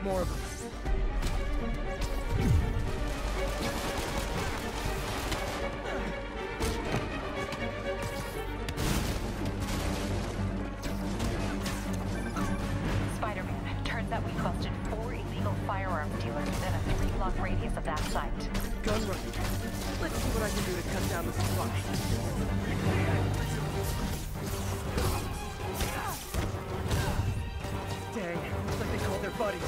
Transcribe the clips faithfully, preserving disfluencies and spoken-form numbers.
More of them. Spider-Man, turns out we busted four illegal firearms dealers within a three-block radius of that site. Gun run. Let's see what I can do to cut down the supply. Dang, looks like they called their buddies.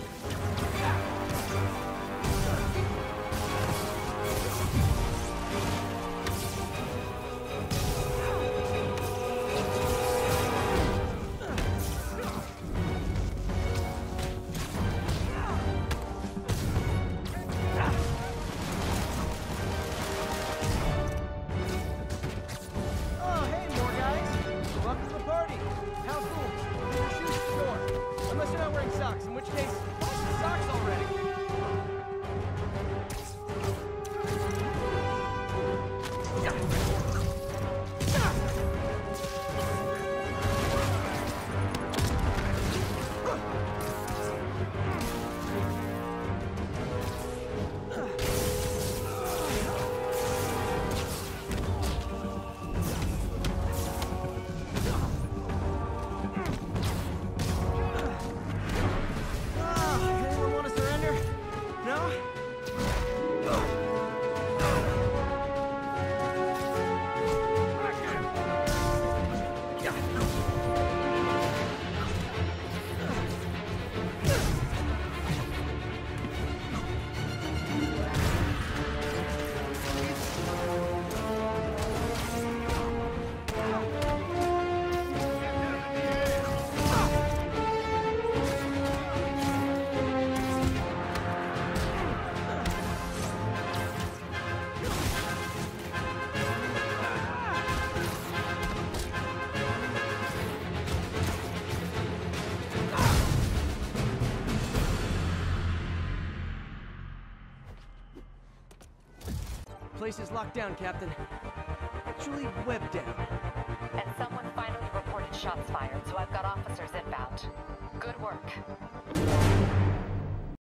In which case, wash the socks already. Place is locked down, Captain. Actually, webbed down. And someone finally reported shots fired, so I've got officers inbound. Good work.